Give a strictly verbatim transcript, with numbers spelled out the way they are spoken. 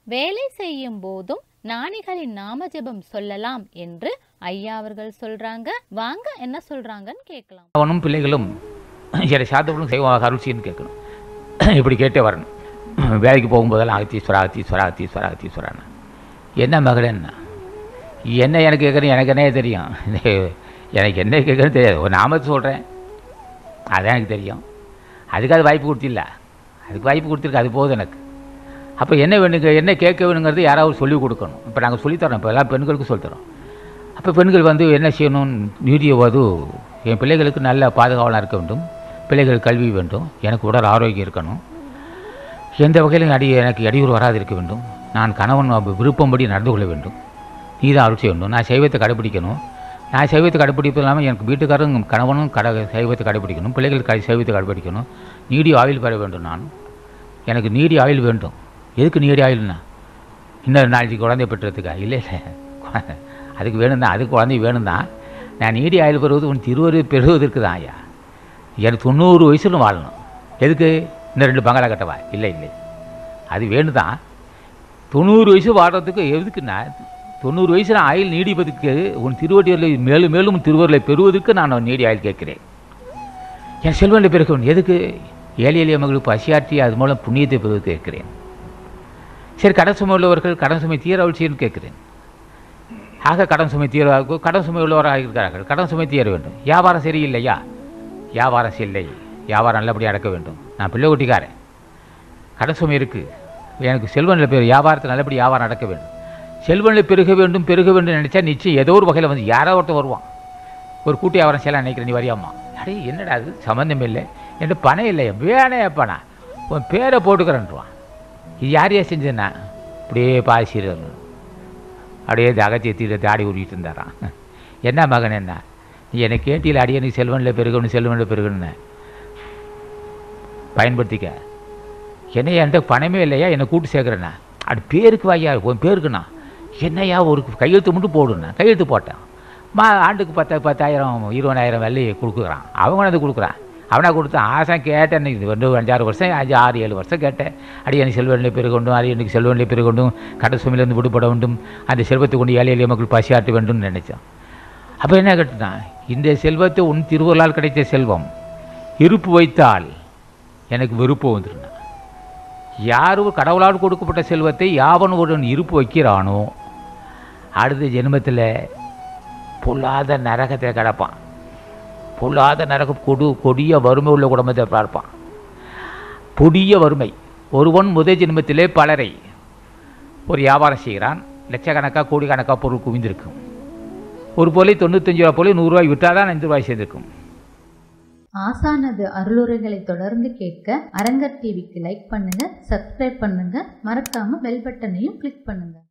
வேலை செய்யும் போதும் ஞானிகளின் நாம ஜெபம் சொல்லலாம் என்று ஐயா அவர்கள் சொல்றாங்க. வாங்க என்ன சொல்றாங்கன்னு கேட்கலாம். அவனும் பிள்ளைகளும் என்னை சாத்தவர்களும் செய்வாங்க அருள்சின்னு கேட்கணும். இப்படி கேட்டே வரணும். வேலைக்கு போகும்போதெல்லாம் அகத்தீஸ்வரா அகத்தீஸ்வரா அகத்தீஸ்வரா அகத்தீஸ்வரான்னு. என்ன மகளேன்னா என்ன எனக்கு கேட்குறேன், எனக்கு என்னையே தெரியும். எனக்கு என்ன கேட்குறேன்னு தெரியாது. ஒரு நாமத்தை சொல்கிறேன், அதான் எனக்கு தெரியும். அதுக்கு அது வாய்ப்பு கொடுத்தில்ல, அதுக்கு வாய்ப்பு கொடுத்துருக்கு, அது போதும் எனக்கு. அப்போ என்ன வேணுங்க, என்ன கேட்க வேணுங்கிறது யாராவது சொல்லிக் கொடுக்கணும். இப்போ நாங்கள் சொல்லித்தரோம், இப்போ எல்லாம் பெண்களுக்கு சொல்லித்தரோம். அப்போ பெண்கள் வந்து என்ன செய்யணும், வீடியோ போது என் பிள்ளைகளுக்கு நல்ல பாதுகாவலாக இருக்க வேண்டும், பிள்ளைகளுக்கு கல்வி வேண்டும், எனக்கு உடல் ஆரோக்கியம் இருக்கணும், எந்த வகையிலும் அடி எனக்கு இடையூறு வராது இருக்க வேண்டும், நான் கணவன் விருப்பம்படி நடந்து கொள்ள வேண்டும், நீ தான் அருள் செய்ய வேண்டும், நான் சைவத்தை கடைப்பிடிக்கணும், நான் சைவத்தை கடைப்பிடிப்பது இல்லாமல் எனக்கு வீட்டுக்காரரும் கணவனும் கடை சைவத்தை கடைப்பிடிக்கணும், பிள்ளைகள் கடை சைவத்தை கடைப்பிடிக்கணும், நீடி ஆயுள் பெற வேண்டும், நான் எனக்கு நீடி ஆயுள் வேண்டும். எதுக்கு நீடி ஆயுள்னா இன்னொரு நாளைக்கு குழந்தைய பெற்றதுக்கா? இல்லை இல்லை, அதுக்கு வேணும் தான், அதுக்கு குழந்தை வேணும் தான். நான் நீடி ஆயுள் பெறுவது உன் திருவரு பெறுவதற்கு தான் ஐயா. எனக்கு தொண்ணூறு வயசுலும் வாழணும். எதுக்கு? இந்த ரெண்டு பங்களா கட்டவா? இல்லை இல்லை, அது வேணும் தான். தொண்ணூறு வயசு வாழ்கிறதுக்கு எதுக்குன்னா, தொண்ணூறு வயசு நான் ஆயுள் நீடிப்பதுக்கு உன் திருவடிகளை மேலும் மேலும் திருவருளை பெறுவதற்கு நான் நீடி ஆயுள் கேட்கிறேன். என் செல்வனை பெருக்க வேண்டும். எதுக்கு? ஏழை எளிய மகளுக்கு பசியாற்றி அது மூலம் புண்ணியத்தை பெறுவதற்கு கேட்கிறேன். சரி, கடன் சுமை உள்ளவர்கள் கடன் சுமை தீர அழிச்சின்னு கேட்குறேன். ஆக கடன் சுமை தீர கடன் சுமை உள்ளவராக இருக்கிறார்கள், கடன் சுமை தீர வேண்டும். வியாபாரம் சரியில்லையா? வியாபாரம் இல்லை, வியாபாரம் நல்லபடியாக நடக்க வேண்டும். நான் பிள்ளை குட்டிக்காரன், கடன் சுமை இருக்குது, எனக்கு செல்வனில் பெரு வியாபாரத்தில் நல்லபடி வியாபாரம் நடக்க வேண்டும், செல்வனில் பெருக வேண்டும் பெருக வேண்டும் நினச்சா நிச்சயம் ஏதோ ஒரு வகையில் வந்து யாரோ ஒருத்தர் வருவான். ஒரு கூட்டி வியாபாரம் செய்யலாம் நினைக்கிறேன், நீ வரியாம்மா? அடே என்னடா அது, சம்மந்தம் இல்லை, என்கிட்ட பணம் இல்லையா? வேணையாப்பாண்ணா, உன் பேரை போட்டுக்கிறேன்றான். இது யார் யார் செஞ்சதுண்ணா? அப்படியே பாசிடுறது, அப்படியே அகத்திய தீர தாடி உருவிட்டு இருந்தாரான். என்ன மகன் என்ன, நீ என்னை கேட்டியில் அடியே எனக்கு செல்வனில் பெருகணும் செல்வனில் பெருகணுன்னு பயன்படுத்திக்க. என்ன என்கிட்ட பணமே இல்லையா, என்னை கூட்டு சேர்க்குறேண்ணா? அப்படி பேருக்கு வாயா, உன் பேருக்குண்ணா என்னையா ஒரு கையெழுத்து மட்டும் போடுண்ணா. கையெழுத்து போட்டேன். மா ஆண்டுக்கு பத்து பத்தாயிரம் இருபதாயிரம் வெள்ளையை கொடுக்குறான். அவங்க அது கொடுக்குறான், அவனாக கொடுத்தான். ஆசான் கேட்டேன், ரெண்டு அஞ்சாறு வருஷம் அஞ்சு ஆறு ஏழு வருஷம் கேட்டேன். அடி எனக்கு செல்வனில் பெருகொண்டும், அது எனக்கு செல்வனில் பெருகொண்டும், கடன் சுமையிலிருந்து விடுபட வேண்டும், அந்த செல்வத்தை கொண்டு ஏழை எளிய மக்கள் பசியாற்ற வேண்டும்னு நினச்சான். அப்போ என்ன கேட்டுட்டான், இந்த செல்வத்தை உன் திருவருளால் கிடைத்த செல்வம், இருப்பு வைத்தால் எனக்கு விருப்பம் வந்துருந்தான். யாரும் கடவுளால் கொடுக்கப்பட்ட செல்வத்தை யாவன் ஒருவன் இருப்பு வைக்கிறானோ அடுத்த ஜென்மத்தில் பொல்லாத நரகத்தை கிடப்பான். பொல்லாத நரகம் கொடு கொடிய வறுமை உள்ள குடும்பத்தை பார்ப்பான். கொடிய வறுமை. ஒருவன் முதல் ஜென்மத்திலே பலரை ஒரு வியாபாரம் செய்கிறான், லட்சக்கணக்காக கோடிக்கணக்காக பொருள் குவிந்திருக்கும். ஒரு பொருளை தொண்ணூத்தஞ்சு ரூபா பொருளை நூறுரூவாய் விட்டால் தான் அஞ்சு ரூபாய் சேர்ந்திருக்கும். ஆசானது அருளுரைகளை தொடர்ந்து கேட்க அரங்கர் டிவிக்கு லைக் பண்ணுங்க, சப்ஸ்கிரைப் பண்ணுங்க, மறக்காம பெல் பட்டனையும் கிளிக் பண்ணுங்க.